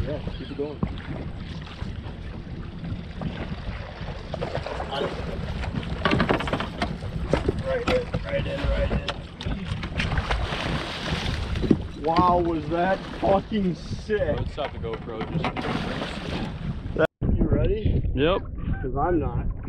Yeah, keep it going. Right in. Wow, was that fucking sick? Let's stop the GoPro. Just You ready? yep. Because I'm not.